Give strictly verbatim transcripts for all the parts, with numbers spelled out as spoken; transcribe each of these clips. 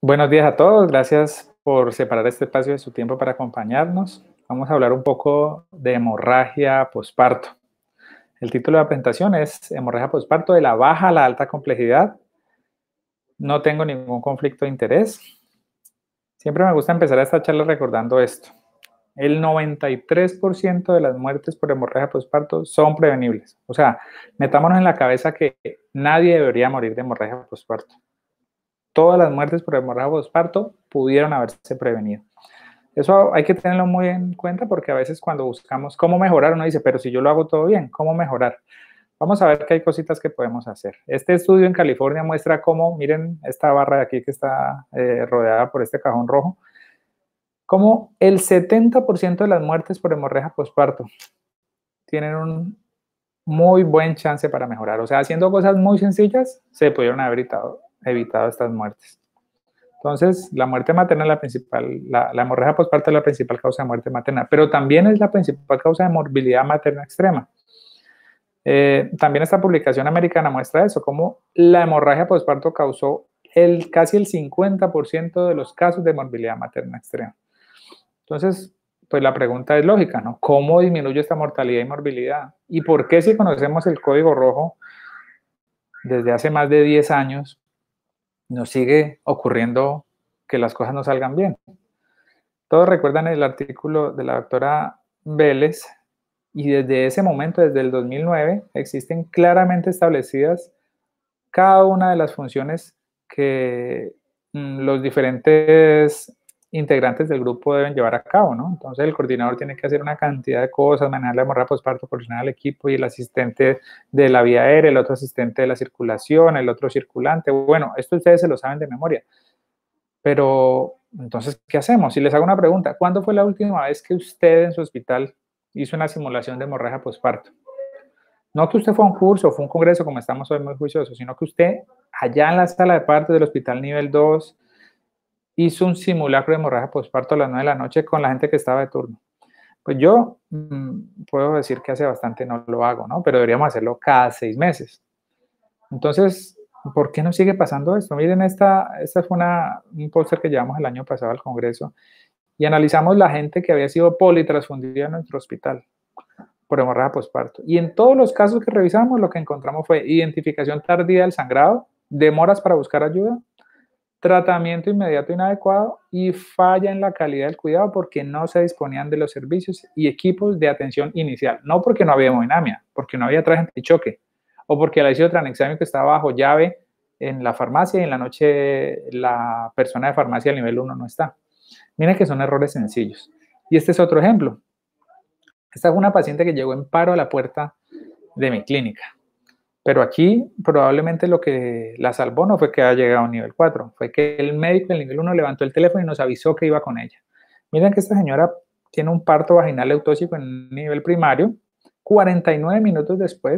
Buenos días a todos, gracias por separar este espacio de su tiempo para acompañarnos. Vamos a hablar un poco de hemorragia posparto. El título de la presentación es Hemorragia posparto de la baja a la alta complejidad. No tengo ningún conflicto de interés. Siempre me gusta empezar esta charla recordando esto. El noventa y tres por ciento de las muertes por hemorragia posparto son prevenibles. O sea, metámonos en la cabeza que nadie debería morir de hemorragia posparto. Todas las muertes por hemorragia posparto pudieron haberse prevenido. Eso hay que tenerlo muy en cuenta porque a veces cuando buscamos cómo mejorar, uno dice, pero si yo lo hago todo bien, ¿cómo mejorar? Vamos a ver que hay cositas que podemos hacer. Este estudio en California muestra cómo, miren esta barra de aquí que está eh, rodeada por este cajón rojo, cómo el setenta por ciento de las muertes por hemorragia posparto tienen un muy buen chance para mejorar. O sea, haciendo cosas muy sencillas, se pudieron haber evitado, evitado estas muertes. Entonces, la muerte materna es la principal, la, la hemorragia posparto es la principal causa de muerte materna, pero también es la principal causa de morbilidad materna extrema. Eh, también esta publicación americana muestra eso, cómo la hemorragia posparto causó el, casi el cincuenta por ciento de los casos de morbilidad materna extrema. Entonces, pues la pregunta es lógica, ¿no? ¿Cómo disminuye esta mortalidad y morbilidad? ¿Y por qué si conocemos el código rojo desde hace más de diez años, nos sigue ocurriendo que las cosas no salgan bien? Todos recuerdan el artículo de la doctora Vélez, y desde ese momento, desde el dos mil nueve, existen claramente establecidas cada una de las funciones que mmm, los diferentes integrantes del grupo deben llevar a cabo, ¿no? Entonces el coordinador tiene que hacer una cantidad de cosas, manejar la hemorragia posparto, coordinar al equipo, y el asistente de la vía aérea, el otro asistente de la circulación, el otro circulante. Bueno, esto ustedes se lo saben de memoria. Pero, entonces, ¿qué hacemos? Si les hago una pregunta, ¿cuándo fue la última vez que usted en su hospital hizo una simulación de hemorragia posparto? No que usted fue a un curso o fue a un congreso, como estamos hoy muy juiciosos, sino que usted, allá en la sala de partos del hospital nivel dos, hizo un simulacro de hemorragia posparto a las nueve de la noche con la gente que estaba de turno. Pues yo mmm, puedo decir que hace bastante no lo hago, ¿no? Pero deberíamos hacerlo cada seis meses. Entonces, ¿por qué no sigue pasando esto? Miren, esta, esta fue una, un póster que llevamos el año pasado al Congreso y analizamos la gente que había sido politransfundida en nuestro hospital por hemorragia posparto. Y en todos los casos que revisamos, lo que encontramos fue identificación tardía del sangrado, demoras para buscar ayuda, tratamiento inmediato inadecuado y falla en la calidad del cuidado porque no se disponían de los servicios y equipos de atención inicial. No porque no había hemodinamia, porque no había traje antichoque, o porque la isotranexamio que estaba bajo llave en la farmacia y en la noche la persona de farmacia al nivel uno no está. Miren que son errores sencillos. Y este es otro ejemplo. Esta fue una paciente que llegó en paro a la puerta de mi clínica. Pero aquí probablemente lo que la salvó no fue que haya llegado a un nivel cuatro, fue que el médico del nivel uno levantó el teléfono y nos avisó que iba con ella. Miren que esta señora tiene un parto vaginal eutóxico en nivel primario. cuarenta y nueve minutos después,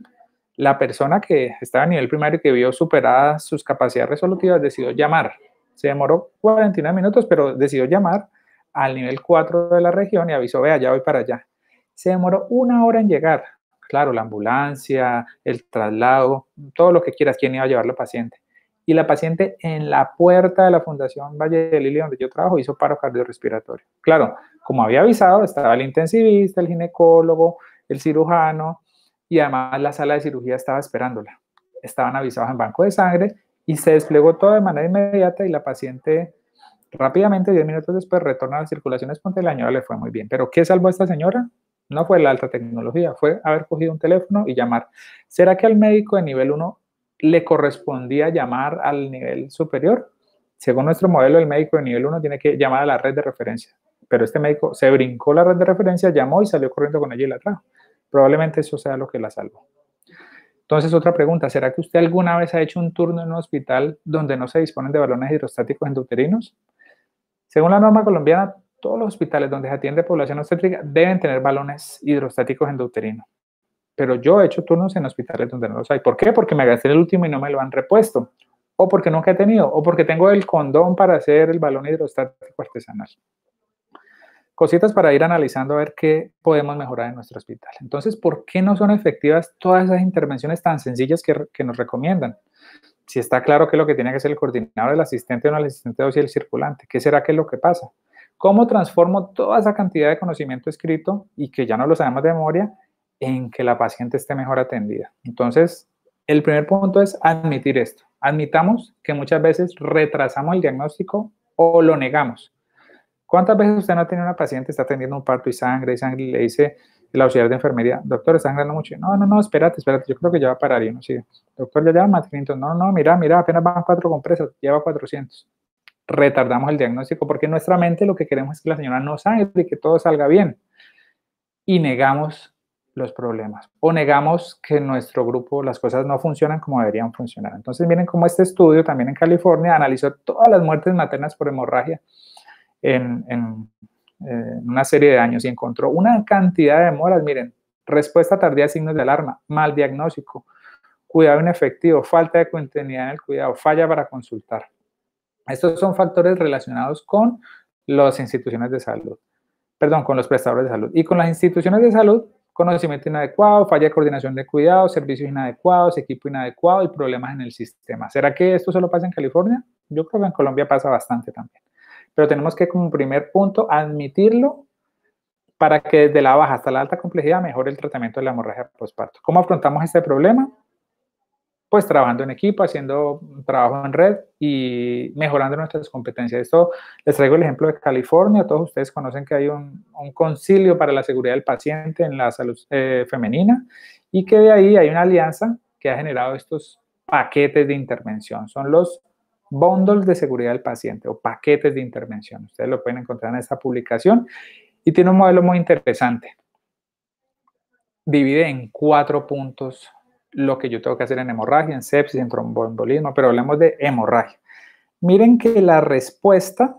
la persona que estaba a nivel primario y que vio superadas sus capacidades resolutivas decidió llamar. Se demoró cuarenta y nueve minutos, pero decidió llamar al nivel cuatro de la región y avisó, vea, ya voy para allá. Se demoró una hora en llegar. Claro, la ambulancia, el traslado, todo lo que quieras, quién iba a llevar la paciente. Y la paciente en la puerta de la Fundación Valle de Lili, donde yo trabajo, hizo paro cardiorrespiratorio. Claro, como había avisado, estaba el intensivista, el ginecólogo, el cirujano, y además la sala de cirugía estaba esperándola. Estaban avisados en banco de sangre y se desplegó todo de manera inmediata y la paciente rápidamente, diez minutos después, retorna a la circulación espontánea y la señora le fue muy bien. ¿Pero qué salvó a esta señora? No fue la alta tecnología, fue haber cogido un teléfono y llamar. ¿Será que al médico de nivel uno le correspondía llamar al nivel superior? Según nuestro modelo, el médico de nivel uno tiene que llamar a la red de referencia. Pero este médico se brincó la red de referencia, llamó y salió corriendo con ella y la trajo. Probablemente eso sea lo que la salvó. Entonces, otra pregunta, ¿será que usted alguna vez ha hecho un turno en un hospital donde no se disponen de balones hidrostáticos endouterinos? Según la norma colombiana, todos los hospitales donde se atiende población obstétrica deben tener balones hidrostáticos endouterinos. Pero yo he hecho turnos en hospitales donde no los hay. ¿Por qué? Porque me gasté el último y no me lo han repuesto. O porque nunca he tenido. O porque tengo el condón para hacer el balón hidrostático artesanal. Cositas para ir analizando a ver qué podemos mejorar en nuestro hospital. Entonces, ¿por qué no son efectivas todas esas intervenciones tan sencillas que, que nos recomiendan? Si está claro qué es lo que tiene que ser el coordinador, el asistente o no el asistente dos y el circulante, ¿qué será que es lo que pasa? ¿Cómo transformo toda esa cantidad de conocimiento escrito y que ya no lo sabemos de memoria en que la paciente esté mejor atendida? Entonces, el primer punto es admitir esto. Admitamos que muchas veces retrasamos el diagnóstico o lo negamos. ¿Cuántas veces usted no ha tenido una paciente, está teniendo un parto y sangre y sangre y le dice el auxiliar de enfermería, doctor, está sangrando mucho? No, no, no, espérate, espérate, yo creo que ya va a parar. Y uno sigue, doctor, ya lleva más de quinientos. No, no, mira, mira, apenas van cuatro compresas, lleva cuatrocientos. Retardamos el diagnóstico porque en nuestra mente lo que queremos es que la señora no sangre y que todo salga bien. Y negamos los problemas o negamos que en nuestro grupo las cosas no funcionan como deberían funcionar. Entonces miren cómo este estudio también en California analizó todas las muertes maternas por hemorragia en, en, en una serie de años y encontró una cantidad de demoras. Miren, respuesta tardía a signos de alarma, mal diagnóstico, cuidado inefectivo, falta de continuidad en el cuidado, falla para consultar. Estos son factores relacionados con las instituciones de salud, perdón, con los prestadores de salud. Y con las instituciones de salud, conocimiento inadecuado, falla de coordinación de cuidados, servicios inadecuados, equipo inadecuado y problemas en el sistema. ¿Será que esto solo pasa en California? Yo creo que en Colombia pasa bastante también. Pero tenemos que, como primer punto, admitirlo para que desde la baja hasta la alta complejidad mejore el tratamiento de la hemorragia postparto. ¿Cómo afrontamos este problema? Pues trabajando en equipo, haciendo trabajo en red y mejorando nuestras competencias. Esto les traigo el ejemplo de California. Todos ustedes conocen que hay un, un concilio para la seguridad del paciente en la salud eh, femenina y que de ahí hay una alianza que ha generado estos paquetes de intervención. Son los bundles de seguridad del paciente o paquetes de intervención. Ustedes lo pueden encontrar en esta publicación y tiene un modelo muy interesante. Divide en cuatro puntos lo que yo tengo que hacer en hemorragia, en sepsis, en tromboembolismo, pero hablemos de hemorragia. Miren que la respuesta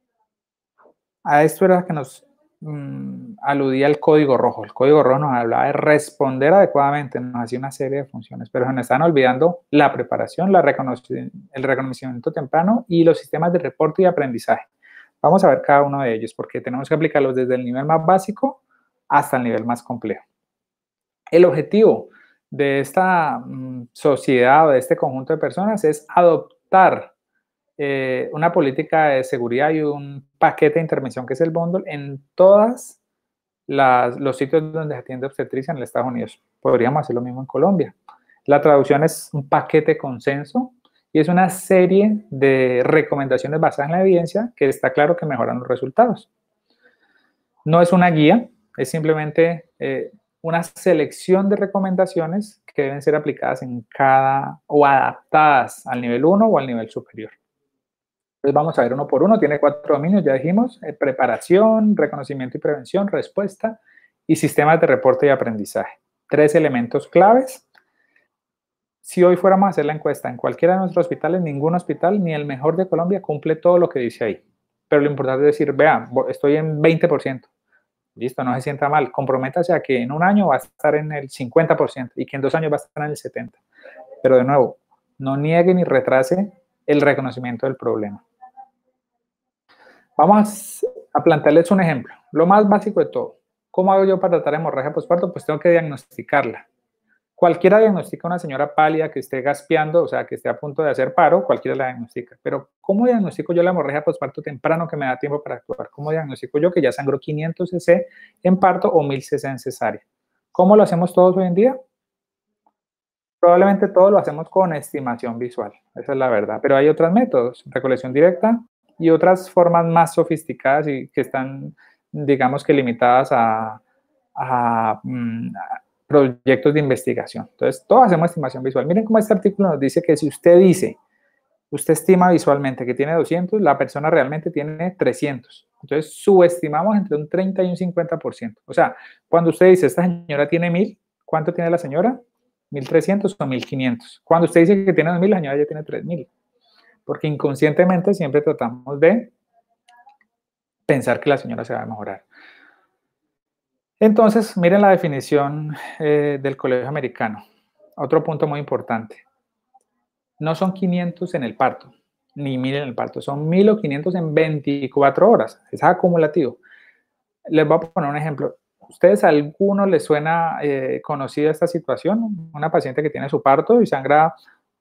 a esto era que nos mmm, aludía el código rojo. El código rojo nos hablaba de responder adecuadamente, nos hacía una serie de funciones, pero se nos están olvidando la preparación, la reconoci- el reconocimiento temprano y los sistemas de reporte y aprendizaje. Vamos a ver cada uno de ellos porque tenemos que aplicarlos desde el nivel más básico hasta el nivel más complejo. El objetivo de esta mm, sociedad o de este conjunto de personas es adoptar eh, una política de seguridad y un paquete de intervención que es el bundle en todos los sitios donde se atiende obstetricia en los Estados Unidos. Podríamos hacer lo mismo en Colombia. La traducción es un paquete de consenso y es una serie de recomendaciones basadas en la evidencia que está claro que mejoran los resultados. No es una guía, es simplemente eh, una selección de recomendaciones que deben ser aplicadas en cada o adaptadas al nivel uno o al nivel superior. Entonces vamos a ver uno por uno, tiene cuatro dominios, ya dijimos, eh, preparación, reconocimiento y prevención, respuesta y sistemas de reporte y aprendizaje. Tres elementos claves. Si hoy fuéramos a hacer la encuesta en cualquiera de nuestros hospitales, ningún hospital, ni el mejor de Colombia, cumple todo lo que dice ahí. Pero lo importante es decir, vean, estoy en veinte por ciento. Listo, no se sienta mal. Comprométase a que en un año va a estar en el cincuenta por ciento y que en dos años va a estar en el setenta por ciento. Pero de nuevo, no niegue ni retrase el reconocimiento del problema. Vamos a plantearles un ejemplo. Lo más básico de todo. ¿Cómo hago yo para tratar hemorragia postparto? Pues tengo que diagnosticarla. Cualquiera diagnostica a una señora pálida que esté gaspeando, o sea, que esté a punto de hacer paro, cualquiera la diagnostica. Pero ¿cómo diagnostico yo la hemorragia postparto temprano que me da tiempo para actuar? ¿Cómo diagnostico yo que ya sangró quinientos cc en parto o mil cc en cesárea? ¿Cómo lo hacemos todos hoy en día? Probablemente todos lo hacemos con estimación visual, esa es la verdad. Pero hay otros métodos, recolección directa y otras formas más sofisticadas y que están, digamos que limitadas a, a, a proyectos de investigación. Entonces, todos hacemos estimación visual. Miren cómo este artículo nos dice que si usted dice, usted estima visualmente que tiene doscientos, la persona realmente tiene trescientos. Entonces, subestimamos entre un treinta y un cincuenta por ciento. O sea, cuando usted dice, esta señora tiene mil, ¿cuánto tiene la señora? mil trescientos o mil quinientos. Cuando usted dice que tiene dos mil, la señora ya tiene tres mil. Porque inconscientemente siempre tratamos de pensar que la señora se va a mejorar. Entonces, miren la definición eh, del Colegio Americano. Otro punto muy importante. No son quinientos en el parto, ni mil en el parto. Son mil o quinientos en veinticuatro horas. Es acumulativo. Les voy a poner un ejemplo. ¿Ustedes a alguno les suena eh, conocida esta situación? Una paciente que tiene su parto y sangra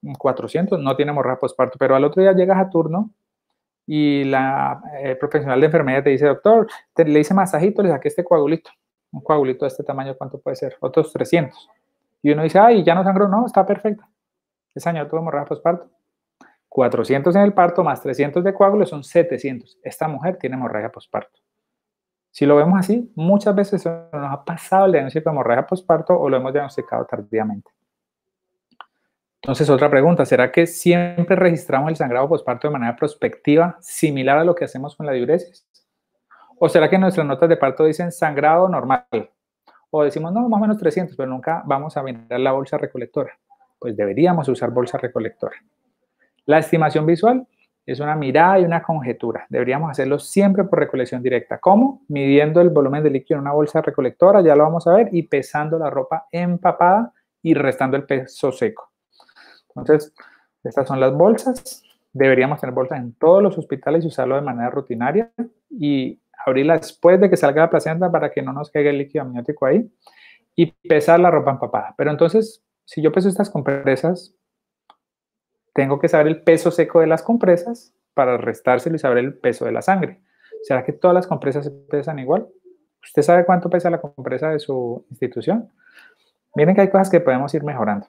cuatrocientos, no tiene hemorragia posparto, pero al otro día llegas a turno y la eh, profesional de enfermería te dice, doctor, te, le hice masajito, le saqué este coagulito, un coagulito de este tamaño, ¿cuánto puede ser? Otros trescientos. Y uno dice, ay, ya no sangró, no, está perfecta. Esa señora tuvo hemorragia posparto. cuatrocientos en el parto más trescientos de coágulo son setecientos. Esta mujer tiene hemorragia posparto. Si lo vemos así, muchas veces nos ha pasado el diagnóstico de hemorragia posparto o lo hemos diagnosticado tardíamente. Entonces, otra pregunta, ¿será que siempre registramos el sangrado posparto de manera prospectiva, similar a lo que hacemos con la diuresis? ¿O será que nuestras notas de parto dicen sangrado normal? O decimos, no, más o menos trescientos, pero nunca vamos a mirar la bolsa recolectora. Pues deberíamos usar bolsa recolectora. La estimación visual es una mirada y una conjetura. Deberíamos hacerlo siempre por recolección directa. ¿Cómo? Midiendo el volumen de líquido en una bolsa recolectora, ya lo vamos a ver, y pesando la ropa empapada y restando el peso seco. Entonces, estas son las bolsas. Deberíamos tener bolsas en todos los hospitales y usarlo de manera rutinaria y abrirla después de que salga la placenta para que no nos caiga el líquido amniótico ahí y pesar la ropa empapada. Pero entonces, si yo peso estas compresas, tengo que saber el peso seco de las compresas para restárselo y saber el peso de la sangre. ¿Será que todas las compresas se pesan igual? ¿Usted sabe cuánto pesa la compresa de su institución? Miren que hay cosas que podemos ir mejorando.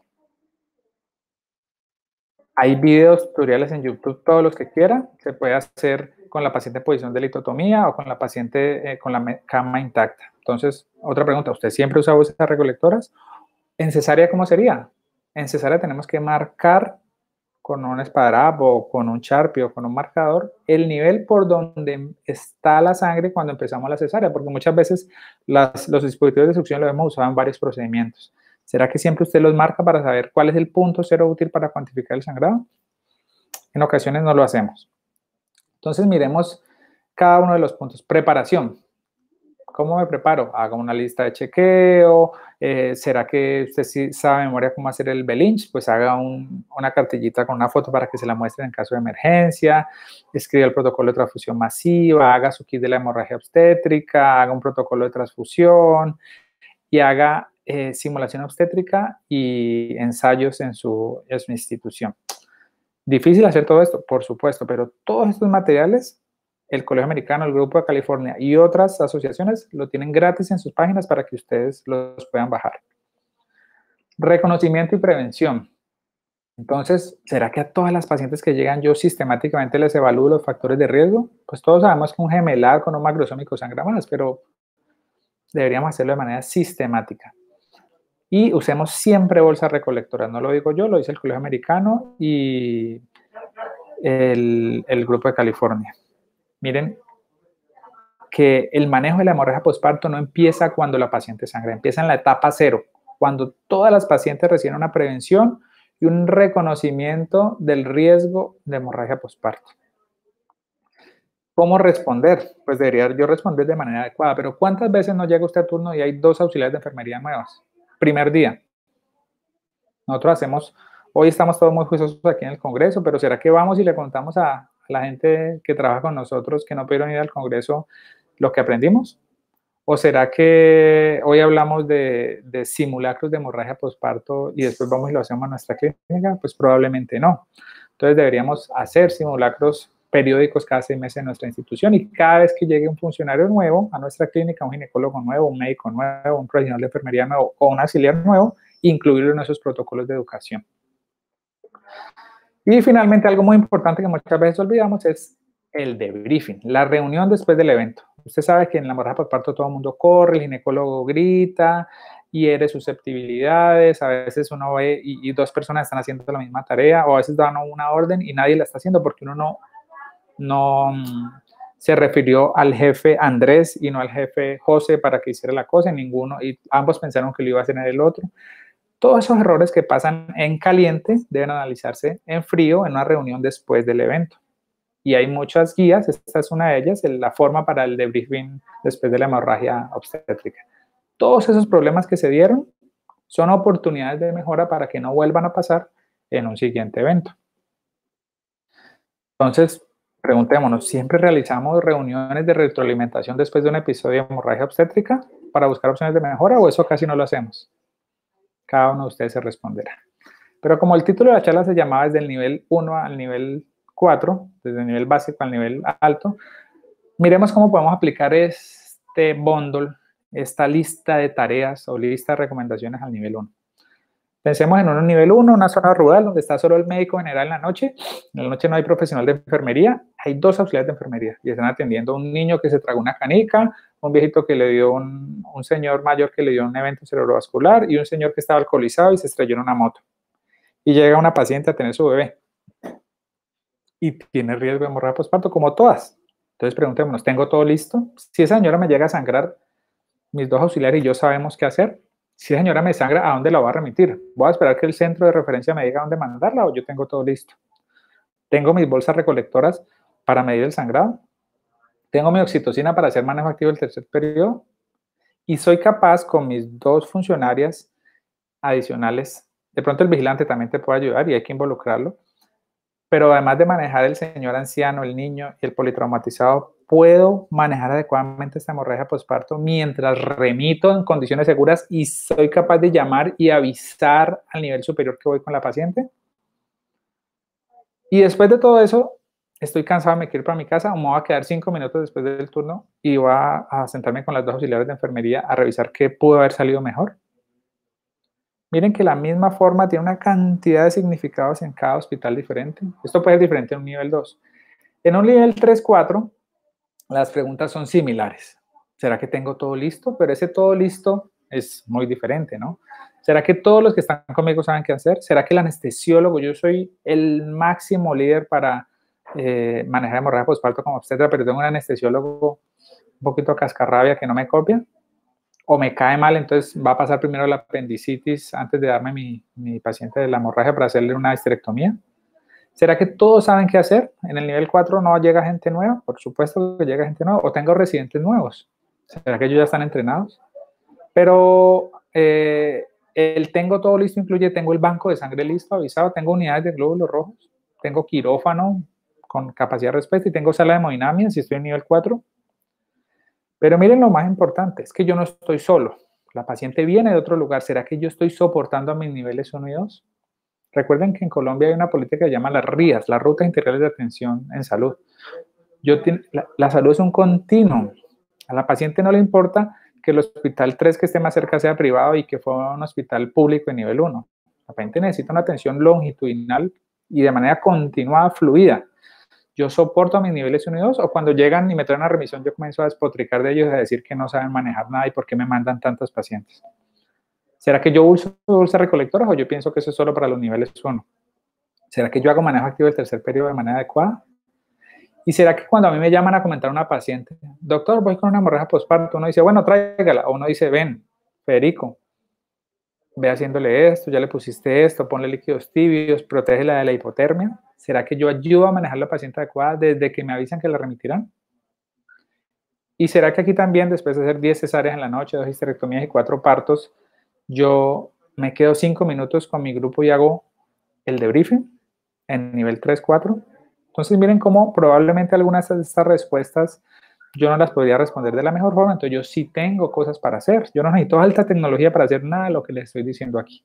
Hay videos, tutoriales en YouTube, todos los que quiera. Se puede hacer con la paciente en posición de litotomía o con la paciente eh, con la cama intacta. Entonces, otra pregunta, ¿usted siempre usa bolsas recolectoras? ¿En cesárea cómo sería? En cesárea tenemos que marcar con un esparadrapo o con un Sharpie o con un marcador el nivel por donde está la sangre cuando empezamos la cesárea, porque muchas veces las, los dispositivos de succión los hemos usado en varios procedimientos. ¿Será que siempre usted los marca para saber cuál es el punto cero útil para cuantificar el sangrado? En ocasiones no lo hacemos. Entonces miremos cada uno de los puntos. Preparación. ¿Cómo me preparo? Hago una lista de chequeo. Eh, ¿Será que usted sí sabe de memoria cómo hacer el Belinch? Pues haga un, una cartillita con una foto para que se la muestren en caso de emergencia. Escriba el protocolo de transfusión masiva. Haga su kit de la hemorragia obstétrica. Haga un protocolo de transfusión. Y haga eh, simulación obstétrica y ensayos en su, en su institución. ¿Difícil hacer todo esto? Por supuesto, pero todos estos materiales, el Colegio Americano, el Grupo de California y otras asociaciones lo tienen gratis en sus páginas para que ustedes los puedan bajar. Reconocimiento y prevención. Entonces, ¿será que a todas las pacientes que llegan yo sistemáticamente les evalúo los factores de riesgo? Pues todos sabemos que un gemelar con un macrosómico sangra más, pero deberíamos hacerlo de manera sistemática. Y usemos siempre bolsas recolectoras. No lo digo yo, lo dice el Colegio Americano y el, el Grupo de California. Miren que el manejo de la hemorragia posparto no empieza cuando la paciente sangra, empieza en la etapa cero, cuando todas las pacientes reciben una prevención y un reconocimiento del riesgo de hemorragia posparto. ¿Cómo responder? Pues debería yo responder de manera adecuada, pero ¿cuántas veces no llega usted a turno y hay dos auxiliares de enfermería nuevas? Primer día. Nosotros hacemos, hoy estamos todos muy juiciosos aquí en el Congreso, pero ¿será que vamos y le contamos a la gente que trabaja con nosotros que no pudieron ir al Congreso lo que aprendimos? ¿O será que hoy hablamos de, de simulacros de hemorragia posparto y después vamos y lo hacemos en nuestra clínica? Pues probablemente no. Entonces deberíamos hacer simulacros periódicos cada seis meses en nuestra institución y cada vez que llegue un funcionario nuevo a nuestra clínica, un ginecólogo nuevo, un médico nuevo, un profesional de enfermería nuevo o un auxiliar nuevo, incluirlo en esos protocolos de educación. Y finalmente, algo muy importante que muchas veces olvidamos es el debriefing, la reunión después del evento. Usted sabe que en la hemorragia posparto todo el mundo corre, el ginecólogo grita, hiere susceptibilidades, a veces uno ve y, y dos personas están haciendo la misma tarea, o a veces dan una orden y nadie la está haciendo porque uno no, no se refirió al jefe Andrés y no al jefe José para que hiciera la cosa, ninguno, y ambos pensaron que lo iba a hacer el otro. Todos esos errores que pasan en caliente deben analizarse en frío en una reunión después del evento. Y hay muchas guías, esta es una de ellas, la forma para el debriefing después de la hemorragia obstétrica. Todos esos problemas que se dieron son oportunidades de mejora para que no vuelvan a pasar en un siguiente evento. Entonces, preguntémonos, ¿siempre realizamos reuniones de retroalimentación después de un episodio de hemorragia obstétrica para buscar opciones de mejora o eso casi no lo hacemos? Cada uno de ustedes se responderá. Pero como el título de la charla se llamaba desde el nivel uno al nivel cuatro, desde el nivel básico al nivel alto, miremos cómo podemos aplicar este bundle, esta lista de tareas o lista de recomendaciones al nivel uno. Pensemos en un nivel uno, una zona rural donde está solo el médico general en la noche. En la noche no hay profesional de enfermería, hay dos auxiliares de enfermería y están atendiendo a un niño que se tragó una canica, un viejito que le dio un, un señor mayor que le dio un evento cerebrovascular y un señor que estaba alcoholizado y se estrelló en una moto. Y llega una paciente a tener su bebé y tiene riesgo de hemorragia postparto como todas. Entonces preguntémonos, ¿tengo todo listo? Si esa señora me llega a sangrar, mis dos auxiliares y yo sabemos qué hacer. Si la señora me sangra, ¿a dónde la voy a remitir? ¿Voy a esperar que el centro de referencia me diga dónde mandarla o yo tengo todo listo? ¿Tengo mis bolsas recolectoras para medir el sangrado? ¿Tengo mi oxitocina para hacer manejo activo del tercer periodo? Y soy capaz con mis dos funcionarias adicionales, de pronto el vigilante también te puede ayudar y hay que involucrarlo, pero además de manejar el señor anciano, el niño y el politraumatizado, ¿puedo manejar adecuadamente esta hemorragia postparto mientras remito en condiciones seguras y soy capaz de llamar y avisar al nivel superior que voy con la paciente? Y después de todo eso, estoy cansado, me quiero ir para mi casa o me voy a quedar cinco minutos después del turno y voy a, a sentarme con las dos auxiliares de enfermería a revisar qué pudo haber salido mejor. Miren que la misma forma tiene una cantidad de significados en cada hospital diferente. Esto puede ser diferente en un nivel dos. En un nivel tres cuatro, las preguntas son similares. ¿Será que tengo todo listo? Pero ese todo listo es muy diferente, ¿no? ¿Será que todos los que están conmigo saben qué hacer? ¿Será que el anestesiólogo, yo soy el máximo líder para eh, manejar hemorragia postparto como obstetra, pero tengo un anestesiólogo un poquito cascarrabia que no me copia? ¿O me cae mal, entonces va a pasar primero la apendicitis antes de darme mi, mi paciente de la hemorragia para hacerle una histerectomía? ¿Será que todos saben qué hacer? En el nivel cuatro no llega gente nueva, por supuesto que llega gente nueva, o tengo residentes nuevos. ¿Será que ellos ya están entrenados? Pero eh, el tengo todo listo incluye, tengo el banco de sangre listo, avisado, tengo unidades de glóbulos rojos, tengo quirófano con capacidad de respuesta y tengo sala de hemodinamia si estoy en nivel cuatro. Pero miren lo más importante, es que yo no estoy solo. La paciente viene de otro lugar. ¿Será que yo estoy soportando a mis niveles uno y dos? Recuerden que en Colombia hay una política que se llama las R I As, las Rutas Integrales de Atención en Salud. Yo la, la salud es un continuum. A la paciente no le importa que el hospital tres que esté más cerca sea privado y que fue un hospital público de nivel uno. La paciente necesita una atención longitudinal y de manera continuada, fluida. Yo soporto a mis niveles uno y dos, o cuando llegan y me traen una remisión, yo comienzo a despotricar de ellos, a decir que no saben manejar nada y por qué me mandan tantos pacientes. ¿Será que yo uso bolsas recolectoras o yo pienso que eso es solo para los niveles uno? ¿Será que yo hago manejo activo del tercer periodo de manera adecuada? ¿Y será que cuando a mí me llaman a comentar a una paciente, doctor, voy con una hemorragia postparto, uno dice, bueno, tráigala, o uno dice, ven, Federico, ve haciéndole esto, ya le pusiste esto, ponle líquidos tibios, protégela de la hipotermia? ¿Será que yo ayudo a manejar a la paciente adecuada desde que me avisan que la remitirán? ¿Y será que aquí también, después de hacer diez cesáreas en la noche, dos histerectomías y cuatro partos, yo me quedo cinco minutos con mi grupo y hago el debriefing en nivel tres cuatro? Entonces miren cómo probablemente algunas de estas respuestas yo no las podría responder de la mejor forma, entonces yo sí tengo cosas para hacer. Yo no necesito alta tecnología para hacer nada de lo que les estoy diciendo aquí.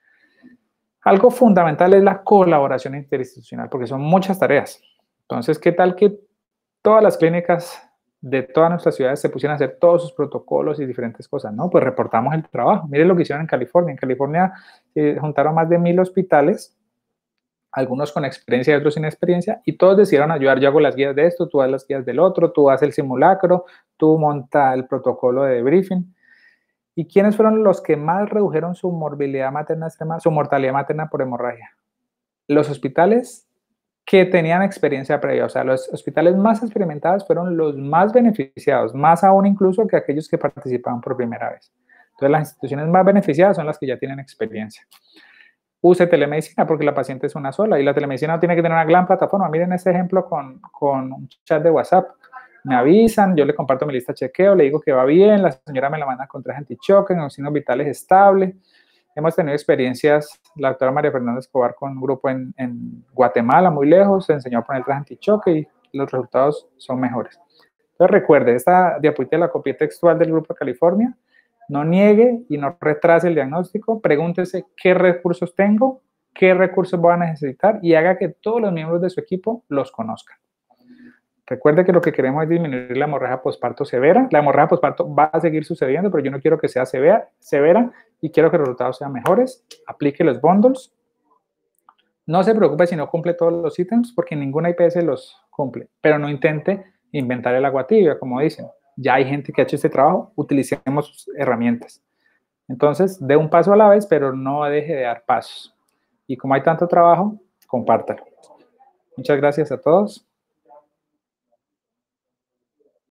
Algo fundamental es la colaboración interinstitucional, porque son muchas tareas. Entonces, ¿qué tal que todas las clínicas de todas nuestras ciudades se pusieran a hacer todos sus protocolos y diferentes cosas? No, pues reportamos el trabajo. Miren lo que hicieron en California. En California eh, juntaron más de mil hospitales, algunos con experiencia y otros sin experiencia, y todos decidieron ayudar. Yo hago las guías de esto, tú haces las guías del otro, tú haces el simulacro, tú montas el protocolo de debriefing. ¿Y quiénes fueron los que más redujeron su morbilidad materna extrema, su mortalidad materna por hemorragia? Los hospitales que tenían experiencia previa, o sea, los hospitales más experimentados fueron los más beneficiados, más aún incluso que aquellos que participaban por primera vez. Entonces, las instituciones más beneficiadas son las que ya tienen experiencia. Use telemedicina porque la paciente es una sola y la telemedicina no tiene que tener una gran plataforma. Miren este ejemplo con, con un chat de WhatsApp. Me avisan, yo le comparto mi lista de chequeo, le digo que va bien, la señora me la manda con traje antichoque, en los signos vitales estable. Hemos tenido experiencias, la doctora María Fernanda Escobar con un grupo en, en Guatemala, muy lejos, se enseñó a poner traje antichoque y los resultados son mejores. Entonces recuerde, esta diapositiva la copié textual del grupo de California. No niegue y no retrase el diagnóstico, pregúntese qué recursos tengo, qué recursos van a necesitar y haga que todos los miembros de su equipo los conozcan. Recuerde que lo que queremos es disminuir la hemorragia posparto severa. La hemorragia posparto va a seguir sucediendo, pero yo no quiero que sea severa, severa y quiero que los resultados sean mejores. Aplique los bundles. No se preocupe si no cumple todos los ítems, porque ninguna I P S los cumple, pero no intente inventar el agua tibia, como dicen. Ya hay gente que ha hecho este trabajo, utilicemos sus herramientas. Entonces, dé un paso a la vez, pero no deje de dar pasos. Y como hay tanto trabajo, compártalo. Muchas gracias a todos.